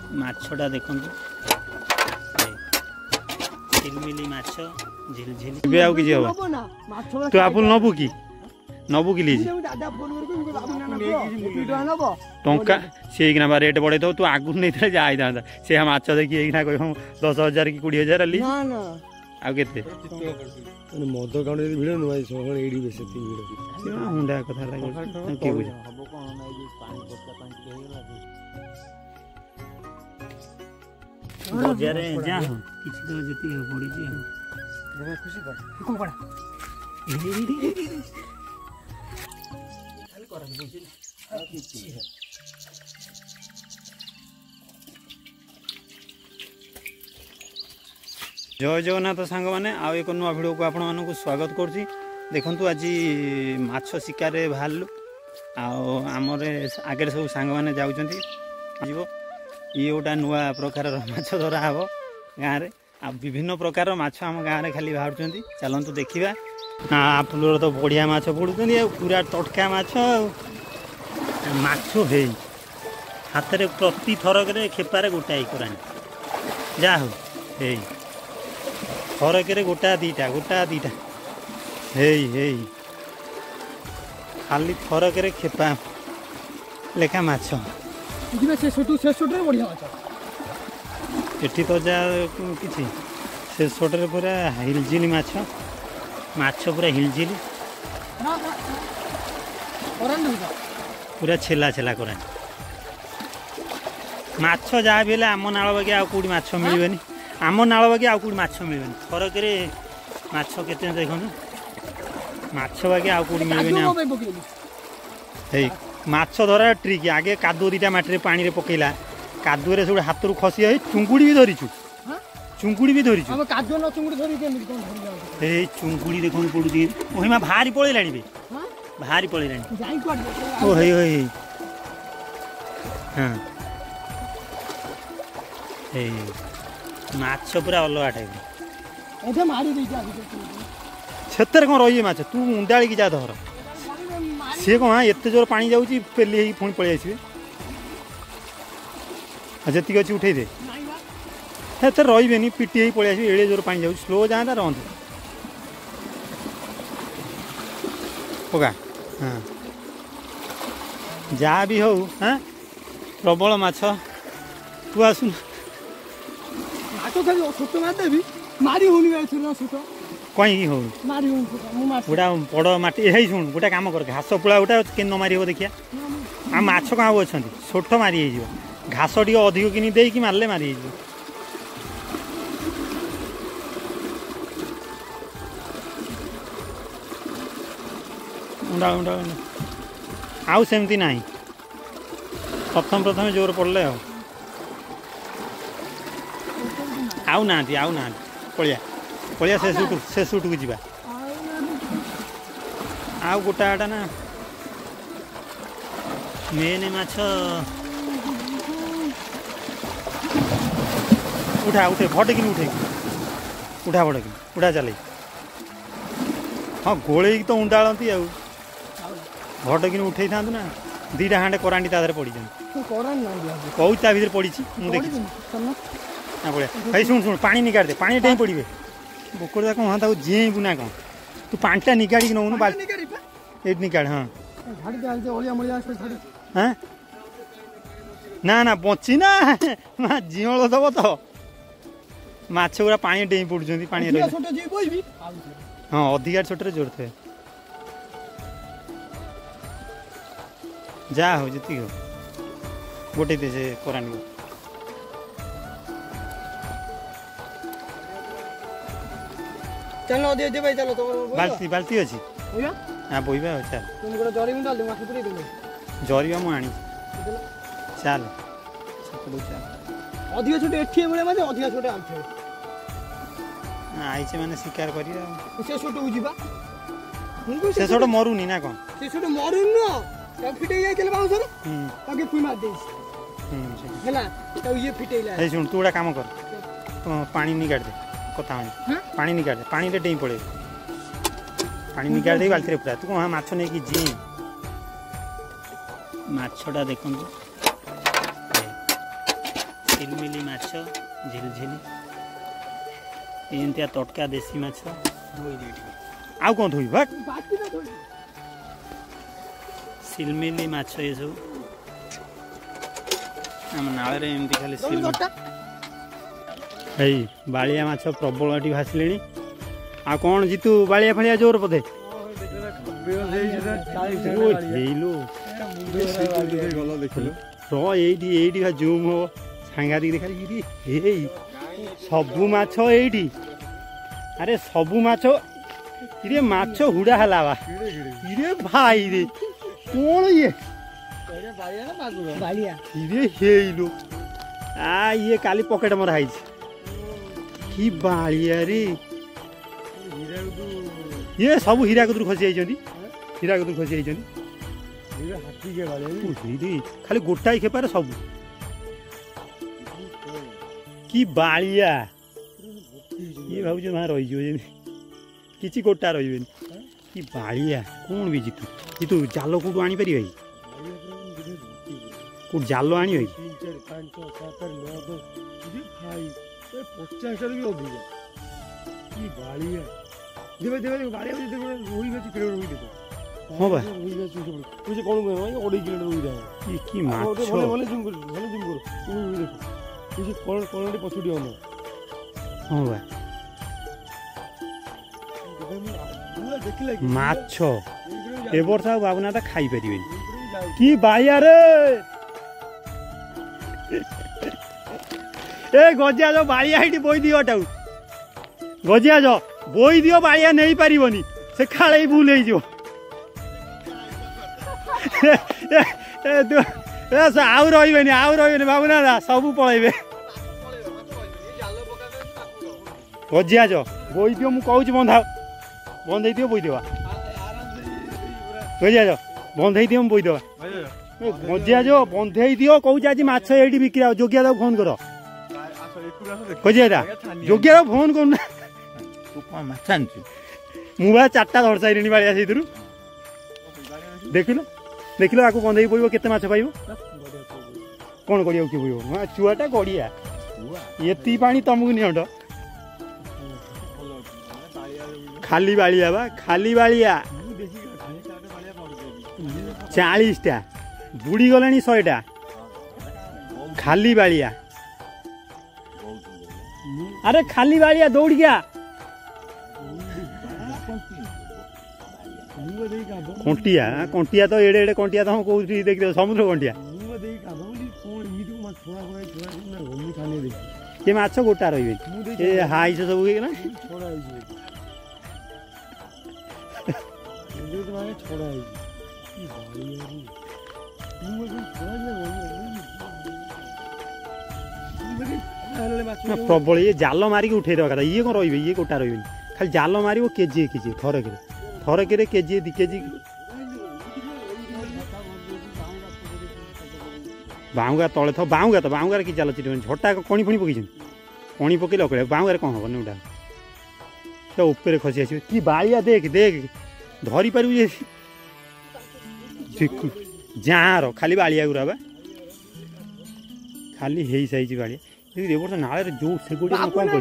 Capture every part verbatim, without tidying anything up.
माछटा देखंतु झिलमिली माछ झिलझिल बे आउ किछि हबो तू आपुल नबु की नबु की लीज टंका से किना बा रेट बढ़े तो तू आगु नहीं थे जाई दादा से हम माछ देखि एकिना कहम दस हजार की बीस हजार ली ना ना आ केते मद काउंट भिड़ नुआ सोहण एडी बेसे ती भिड़ हुंडा कथा लागो के बुझ हबो कोन नै जे पानी पत्ता पानी के हेला बजारे जा हो किछि तो जति हो पड़ी जी हो रे खुशी कर कोन कोन खाली कर बुझी आ किछि है जय जगन्नाथ सांग मैंने आउ एक नुआ भिडियो को आपण मानक स्वागत करुच्ची देखु आज माछ शिकार बाहरलु आमर आगे सब सांग मैंने जाऊँच ये गोटा नुआ प्रकार माछ धरा हे गाँव में आ विभिन्न प्रकार माछ आम गाँव में खाली बाहर चलतु देखा आपलोर तो बढ़िया माछ पड़ुं पूरा तटका माछ माछ हे हाथ में प्रति थरक खेपार गोटाए करानी जा हो हे थरक गोटा दीटा गोटा दीटा हे हे खाली थरक खेपा लेखा माछ एठी तो जा किछि से सोटरे पूरा हिलजिली माछ माछ पूरा हिलजिली पूरा छेला छेला करानी माछ जहाँ भी आम नाल बाकी आउ कौटी माछ मिलबेनी आम नाल बाकी आउ कौटी माछ मिलबेनी थरक माछ केते देखु माछ बाकी आउ कौटी मिलबेनी हे माछ धरा ट्रिक आगे कादुओ दीटा माटी पानी रे पकेला कादुरे सब हाथ रू खसी चुंगुड़ी भी धरीचु चुंगुड़ी भी धरीचु चुंगुड़ी देख पड़ुची ओहिमा भारी पलैलाणी बे भारी पलैलाणी ओ हे हे हाँ हे माछ पूरा अलग टाइप से कौन रही माछ तू मुंडाड़ी की जा धर सी कौन एत जोर पानी जाऊँगी पेली पुणी पलि आसवे जी अच्छी उठे दे एत रही पिटी पलि आसवे एड़े जोर पानी जाऊँ स्लो जाता रहा पका हाँ जहाँ भी हो हाँ प्रबल माछ तू आसुन कहीं हो गोटा बड़ माटी है शुण गोटे कम कर घास पुला गोटा के न मारी देखिया आ माछ क्या अच्छा छोट मारी घास टी अधिक कि दे कि मारे मारी उंडा उंडा आउ सेमती ना प्रथम प्रथम जोर पड़े आउ ना आउ ना पलिया पलिया से सुट से सुट को जीवा आउ गोटा आटा ना मेन माछ उठा उठे भटकिन उठे उठा भटकिन उठा चल हाँ गोले तो उंडाती आउ भटकिन उठे था ना दीटा हांडे करांडी तादर पड़ी कौ ता भर पड़ी मुझे भाई शुण शुण पानी निकाल दे पानी डें पड़े बोकड़ा कौन हाँ जीबू ना कौन तू पाटा निकाड़ी नौनु ये निकाल हाँ हाँ ना ना बची ना जीवल दब तो माछ गुरा पानी डें पड़ुं पानी हाँ अधिकार छोटे जोर थे जा हो जी हो गोटे दे से करानी चलो दे दे भाई चलो तो बाल्टी बाल्टी अछि बोया हां बोइबा चल तुम गोटा जरी में डाल दे माछ पुरे दे जरिया मु आनी चल चल अधिक छोटे एठी मिले माने अधिक छोटे आंथे आइचे माने शिकार करिया से छोटे उजिबा से छोटे मरुनी ना कोन से छोटे मरुनी न ता फिटे जाय केले बाउसर हम ताके पुई मार देस हम हैला तो ये फिटेला ए सुन तू एटा काम कर तो पानी निकाल दे कथा हो पानी निकाल दे पानी रे डेई पड़े पानी निकाल दे बाल्टी रे पूरा तू कहां माछ नै की जी माछटा देखंतु सिलमिली माछ झिलझिली एमतिया तटका देसी माछ आउ कौन थोड़ी भट सिलमिली माछ ये सब आम नाल एमती खाली सिलमिली है बालिया माछ प्रबल एटी भासिले आ कौन जीतू बालिया फाड़िया जोर पदे जूम हो सांगातिक देखा सबू माछ एटी अरे सबू माछ इरे माछ हुड़ा हला वा इरे भाई रे कौन ये इरे हेलो आ ये काली पॉकेट मरा है कि बालिया रे ये सब हीराकुद खसी जाइछन्ती हीराकुद खसी जाइछन्ती खाली गोटाई खेपार सब कि बालिया ये भाव रही किसी गोटा रही कि बालिया कौन भी जीतू जीतू जाल कौटू आनी पारि कौट जाल आनी हाँ बा कौन कि माछ पछुटी हाँ बा माछ ए वर्ष बाबुना खाई पारे कि बाया रे ए गजिया जो बाड़िया ये बोई दियो टाउ गजिया जो बोई दियो बाड़िया नहीं पारिबनी से खाले भूल हो आउ रही आउ रही बाबुना सब पलैबे गजिया जो बोई दियो मु कहूँ बंधा बंद दियो बोई देवा गजिया जो बंद दियो बोई देवा गजिया जो बंध दियो कहूँ आज माछ ये बिक्री जोगिया दाऊ फोन कर गजिया दा जोगिया दाऊ फोन कर मुझे चार्टा धर सारे बाड़िया से देख लो देख लो आपको बंधे पड़ो केते माछ पाइब कौन करिया किए पड़ो चुआटा गड़िया ये पानी तुमको निहट खाली बाड़िया बा खाली बाड़िया चालीस टा बुड़ी गला शहेटा खाली बाड़िया अरे खाली बाड़िया दौड़ गया कंटिया कंटिया तो एड़े एड़े कंटिया तो कौन देख समुद्र कंटिया ये माछ गोटा रही हाई से सब प्रबल ये जाल मारिक उठे कथा ये कौन रही ये गोटा रही खाली जाल मार केजी केजी थरक थरक केजी दि केजी बाउगा तले था बाउगा तो बाउगार कि जाल चिट झटा कणी फणी पकई कणी पकईले अकड़े बाउगार कौन हम उठा तो ऊपर खसी आस कि बाड़िया देख देख धरी पार जार खाली बाड़िया गुरा बा खाली हे साइज बाड़िया ए वर्ष नाले जो से गोटे कौन कर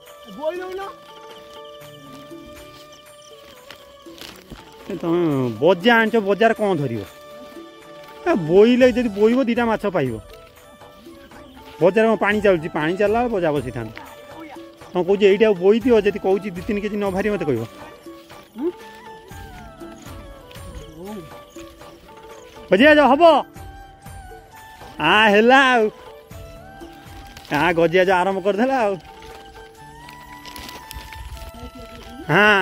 तुम बजा आन बजार कौन धर बोईले जब बोईब दीटा माछ पाइब बजार में पानी चलुची पानी चलला बजा बसई था तुम कौच ये बोई दियो जी कौच दी तीन केजी न भारी मत कह गजिया जो हम हाँ है हाँ गजिया जो आरंभ करदेला हाँ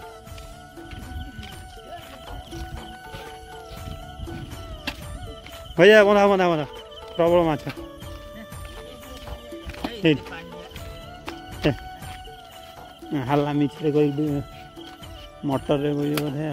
गजिया बंधा बंधा बंधा प्रबल माछ हल्ला मिक्स मटर बोधे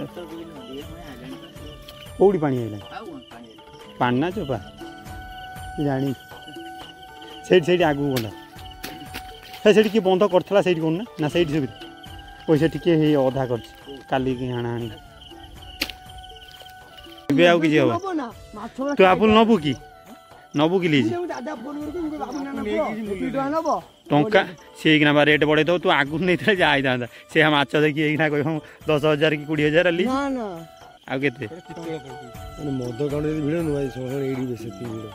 कौटी पानी आइला पानी ना चोपा जानी से आगू बंधा से किए बंध करता से कौन ना से सुविधा पैसा टी अधा कर काली हाणाहाणी आउ कि तू आपुल नबू कि नबु कि लीज दादा फोन करके मुझे बाबू ना ना नबो टंका से बा रेट बढ़े तो तू आगु नहीं था जा था से हम माछ देखी कह दस हजार कि कोड़े हजार लीज ना ना आ केते ମାନେ ମଦ କାଉଣ୍ଟର ଯଦି ଭିଡ଼ ନୁହେଁ ସହର ଏଇଠି ବେଶୀ ସେତିକି ଭିଡ଼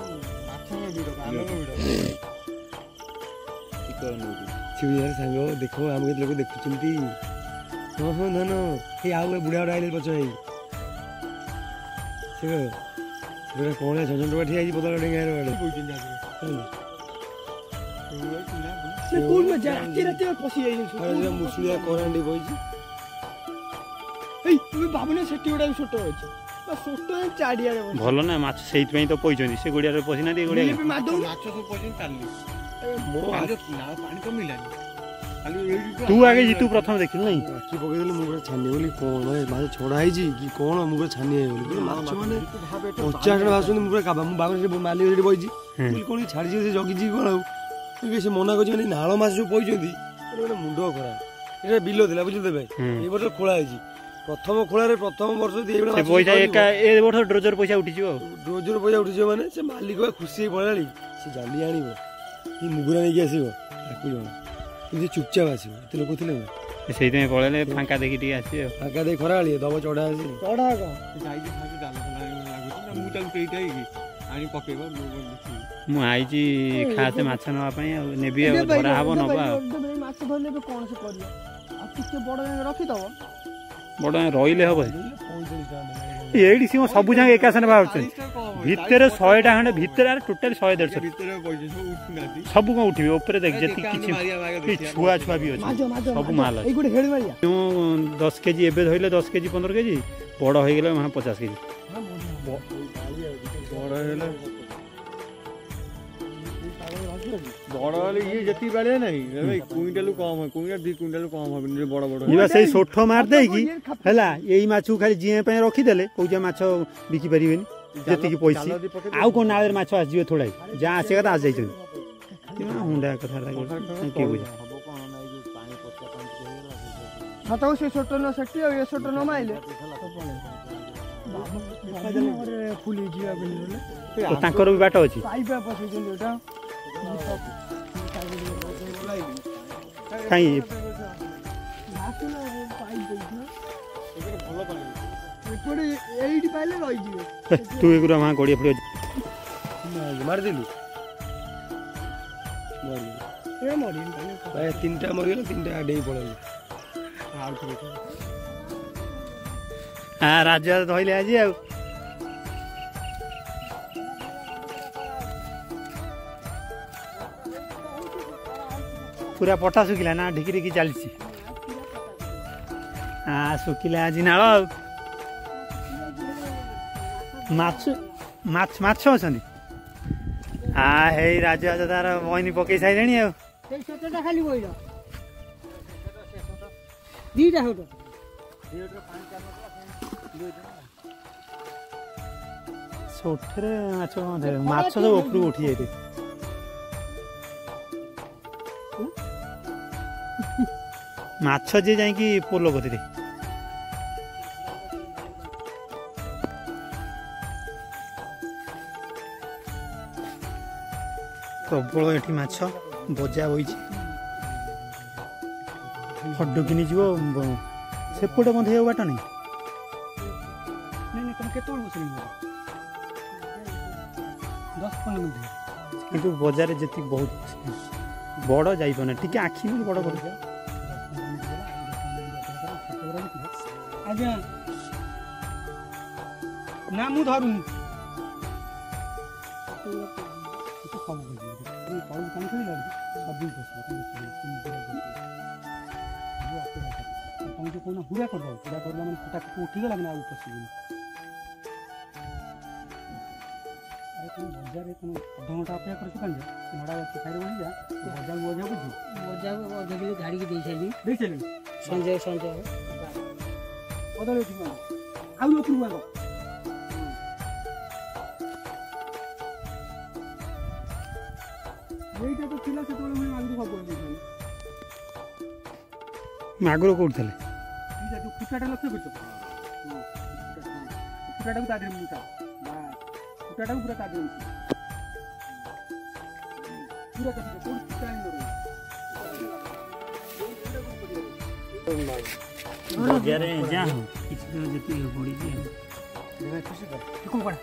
ଶିବଜାର ସାଙ୍ଗ ଦେଖ ଆମ କେତେ ଲୋକ ଦେଖୁଛନ୍ତି ହଁ ହଁ ଧନ ଏଇ ଆଉ ବୁଢ଼ା ବୁଢ଼ା ଆଇଲେ ପଛ ହେଇ ସେ ସେଟା କ'ଣ ଛଅ ଟଙ୍କା ଠିଆ ହେଇଛି ପତଳା ଡେଙ୍ଗାରେ ବାଡ଼େ କୋଉଠି ମେ ରାତି ରାତି ପଶି ଯାଇଛୁ ମୁସୁଳିଆ କରାଣ୍ଡି ବଇଛି ଏଇ ତୁମେ ଭାବୁନ ସେଠି ଗୋଟେ ଛୋଟ ଅଛି ଛୋଟ ଚାରିଆଡ଼େ ଭଲ ନା ମାଛ ସେଇଥିପାଇଁ ତ ପଇଛନ୍ତି ସେ ଗୋଡ଼ିଆରେ ପଶିନାହାନ୍ତି ଏ ଗୋଡ଼ିଆ ମାଛ ସବୁ ପଶିଛନ୍ତି ଚାଲି ପାଣି କମିଲାନି ତୁ ଆଗେ ଜିତୁ ପ୍ରଥମ ଦେଖିଲୁ ନାଇଁ ଆଖି ପକେଇଦେଲେ ମୁଁ ଗୋଟେ ଛାନି ବୋଲି କ'ଣ ମାନେ ମାଛ ଛଡ଼ା ହେଇଛି କି କ'ଣ ମୁଁ ଗୋଟେ ଛାନି ହେଇଗଲି ମାଛ ମାନେ ପଚାଶ ଟଙ୍କା ଭାସୁଛନ୍ତି ମୁଁ ପୁରା କାବା ମୁଁ ବାବା ସେଠି ମାଲିକ ସେଠି ବଇଛି କ'ଣ ଛାଡ଼ିଛି ସେ ଜଗିଛି କ'ଣ ଆଉ ସେ ମନା କରୁଛି ମାନେ ନାଳ ମାଛ ଯୋଉ ପଇଛନ୍ତି ଗୋଟେ ମୁଣ୍ଡ ଖରାପ ଏଇଟା ବିଲ ଥିଲା ବୁଝିଲେ ଭାଇ ଏଇ ବର୍ଷ ଖୋଳା ହେଇଛି ପ୍ରଥମ ଖୋଳାରେ ପ୍ରଥମ ବର୍ଷ ପଇସା ଏକା ଏ ବର୍ଷ ଡ୍ରୋଜର ପଇସା ଉଠିଯିବ ଆଉ ଡ୍ରୋଜର ପଇସା ଉଠିଯିବ ମାନେ ସେ ମାଲିକ ଖୁସି ହେଇ ପଳେଇଲାଣି ସେ ଜାଲି ଆଣିବ କି ମୁଗୁରା ନେଇକି ଆସିବ ତାକୁ ଜଣା କିନ୍ତୁ ଚୁପଚାପ ଆସିବ ଏତେ ଲୋକ ଥିଲେ ନା ସେଇଥିପାଇଁ ପଳେଇଲେ ଫାଙ୍କା ଦେଖି ଟିକେ ଆସିବେ ଆଉ ଫାଙ୍କା ଦେଇ ଖରାବେଳି ଦବ ଚଢ଼ା ଆସି ଚଢ଼ା କ'ଣ ଯାଇଛି ଜାଲ ଲାଗୁଛି ମୁଁ ତାକୁ ସେଇଟା ହେଇକି ଆଣି ପକେଇବ ମୁଁ ଆଇଛି ଖାସ ମାଛ ନେବା ପାଇଁ ଆଉ ନେବି ଆଉ ଧରା ହବ ନବା ମାଛ ଧରିଲେ ଏବେ କ'ଣ ସେ କରିବ ଆଉ ଟିକେ ବଡ଼ ଯାଏଁ ରଖିଦବ ବଡ଼ ରହିଲେ ହବ ଏଇଠି ସିଏ ସବୁ ଯାକ ଏକା ସାଙ୍ଗେ ବାହାରୁଛନ୍ତି ଭିତରେ ଶହେଟା ଖଣ୍ଡେ ଭିତରେ ଆରେ ଟୋଟାଲି ଶହେ ଦେଢ଼ଶହ ସବୁ କ'ଣ ଉଠିବେ ଉପରେ ଦେଖ ଯେତିକି କିଛି ଛୁଆ ଛୁଆ ବି ଅଛି ସବୁ ମାଲ ଅଛି ମୁଁ ଦଶ କେଜି ଏବେ ଧରିଲେ ଦଶ କେଜି ପନ୍ଦର କେଜି ବଡ଼ ହେଇଗଲେ ମାନେ ପଚାଶ କେଜି ବଡ଼ ହେଇଗଲେ ବଡ଼ ହେଲେ ଇଏ ଯେତିକି ବାଳିଆ ନାହିଁ କୁଇଣ୍ଟାଲ କମ କୁଇଣ୍ଟାଲ ଦି କୁଇଣ୍ଟାଲ କମ ହବନି ବଡ଼ ବଡ଼ ଯିବା ସେଇ ସୋଠ ମାରି ଦେଇକି ହେଲା ଏଇ ମାଛକୁ ଖାଲି ଜିଆ ପାଇଁ ରଖିଦେଲେ କହୁଛେ ମାଛ ବିକି ପାରିବେନି ଯେତିକି ପଇସା ଆଉ କ'ଣ ନାଳରେ ମାଛ ଆସିଯିବେ ଥୋଡ଼ାଇ ଯାହା ଆସିବା କଥା ଆସିଯାଇଛନ୍ତି ହୁଣ୍ଡା କଥାଟା କିଏ ବୁଝେ ହାତକୁ ସେ ଛୋଟ ନ ସେଠି ଆଉ ଏ ଛୋଟ ନ ମାଇଲେ ଫୁଲି ଯିବା ତାଙ୍କର ବି ବାଟ ଅଛି ପାଇପା ପଶେଇଛନ୍ତି ଏଟା କାଇଁ ଏପଟେ ଏଇଠି ପାଇଲେ ରହିଯିବେ ତୁ ଏଗୁରା ମା ଗଡ଼ିଆ ଫଡ଼ିଆ ମାରିଦେଲୁ ତିନିଟା ମରିଗଲା ତିନିଟା ଡେଇଁ ପଳେଇଲେ ହଁ ରାଜା ଧଇଲେ ଆଜି ଆଉ ପୁରା ପଟା ଶୁଖିଲା ନା ଢିକିରିକି ଚାଲିଛି ହଁ ଶୁଖିଲା ଆଜି ନାଳ ଆଉ ମାଛ ମାଛ ମାଛ ଅଛନ୍ତି ଆ ହେଇ ରାଜୁ ଆଜ ତାର ବଇନି ପକେଇ ସାରିଲେଣି ଆଉ ଖାଲି ବଇଲ ଦିଟା ହଉଟ ସୋଠରେ ମାଛ ମାଛ ସବୁ ଉପରକୁ ଉଠି ଯାଇଥିବେ ମାଛ ଯେ ଯାଇକି ପୋଲ କତିରେ ପ୍ରବଳ ଏଠି ମାଛ ବଜା ହୋଇଛି ହଡକିନି ଯିବ ସେପଟେ ମଧ୍ୟ ଆଉ ବାଟ ନାହିଁ ତମେ କେତେବେଳେ ବସିଲି ଦଶ ପନ୍ଦର ମିନିଟ୍ କିନ୍ତୁ ବଜାରରେ ଯେତିକି ବହୁତ ବଡ଼ ଯାଇପାରୁନି ଟିକେ ଆଖି ବଡ଼ ବଡ଼ ଆଜ୍ଞା ନା ମୁଁ ଧରୁନି ତମେ କହୁନ ହୁଡ଼ା କରିଦେବ ହୁଡ଼ା କରିଦେଲା ମାନେ ଫୁଟା ଉଠିଗଲା ମାନେ ଆଉ ପଶିବନି ଆରେ ତୁମେ ବଜାରରେ ତୁମେ ଅଧଘଣ୍ଟା ଅପେକ୍ଷା କରିଛୁ କାହିଁକି ନଡ଼ା ଖାଇରେ ବଣିଯା ବଜାରକୁ ବଜା ବୁଝୁ ବଜାରକୁ ଅଧ କିଲୋ ଝାଡ଼ିକି ଦେଇସାରିଲି ଦେଇସାରିଲି ସଞ୍ଜୟ ସଞ୍ଜୟ ବଦଳ ଏଠି ଆଉ ଉପରକୁ ଆଗ ଏଇଟା ତ ଥିଲା ସେତେବେଳେ ମୁଁ ମାଗୁର ଖବର ଦେଇଥିଲି ମାଗୁର କୋଉଠି ଥିଲେ ଫୁଟାଟା ଲକ୍ଷ୍ୟ କରୁଛ ଫୁଟାଟାକୁ ତା ଦେହରେ ମିଶା ଫୁଟାଟାକୁ ପୁରା ତା ଦେହରେ ମିଶା ପୁରା କାଟିବେ କୋଉଠି ଫୁଟା ହେଇନି ବଜାରରେ ଯା ହଉ କିଛି ତ ଯେତିକି ପଡ଼ିଛି କଣ କଣ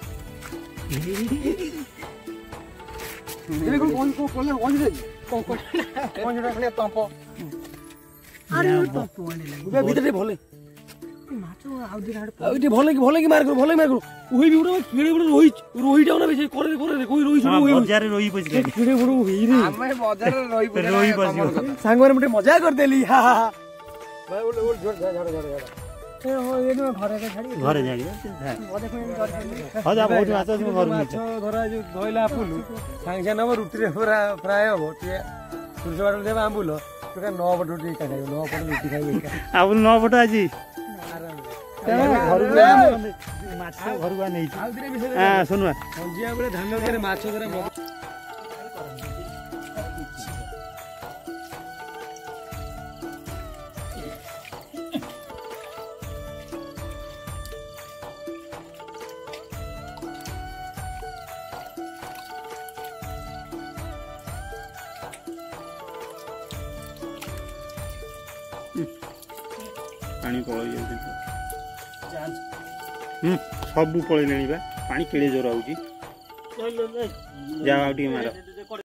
ଏବେ କଣ କଣ କଣ କଣ କଣ ଯେ କଣ କଣ କଣ ଯୋଟା ଖାଲି ତମ୍ପ ଆରେ ତମ୍ପ ଆଣିଲା ବୁବେ ଭିତରେ ଭଲ ମାଛ ଆଉ ଦିନ ଆଡେ ଆଉ ଟିକେ ଭଲ କି ଭଲ କି ମାର କର ଭଲ କି ମାର କର ওই বিউটা কিড়ে বড় রই রইটাও না বেশি করে করে কই রই শুরু হই ବଜାରରେ ରହି ପଶିଲେ কিড়ে বড় হই রে ଆମେ ବଜାରରେ ରହି ରହି ପଶିବ ସାଙ୍ଗ ମାନେ ଗୋଟେ ମଜା କରିଦେଲି ହା ହା ଭାଇ ଓଲ ଓଲ ଝଡ଼ ଝଡ଼ ଝଡ଼ ଝଡ଼ ଏ ହୋ ଏ ନ ଘରେ ଛାଡି ଘରେ ଛାଡ଼ିବେ ବୋଧେ ପୁଣି ଧରିଥିଲି ହଁ ଯା ବହୁତ ମାଛ ଅଛି ମୁଁ ଘରକୁ ମାଛ ଧରା ଯୋଉ ଧଇଲା ଆପୁଲୁ ସାଙ୍ଗେ ସାଙ୍ଗେ ନବ ରୁଟିରେ ପୁରା ଫ୍ରାଏ ହବ ଟିକେ ସୋରିଷ ବାଟଣ ଦେବା ଆମ୍ବୁଲ ପୁରା ନଅ ପଟ ରୁଟି ଖାଇବ ନଅ ପଟ ରୁଟି ଖାଇବେ ଆଉ ନଅ ପଟ ଆଜି ଘରକୁ ମାଛ ଘରକୁ ନେଇଛି ଆଉ ଦିନେ ବିଷୟ ହଁ ଶୁଣୁଆ ସଞ୍ଜିଆ ବେଳେ ଧାନ ଭିତରେ ମାଛ ଧରା ମଗ ପାଣି ପଳେଇ ଯାଉଛି ହୁଁ ସବୁ ପଳେଇଲେଣି ବା ପାଣି କେଡ଼େ ଜୋର ହଉଛି ଯାଅ ଆଉ ଟିକେ ମାର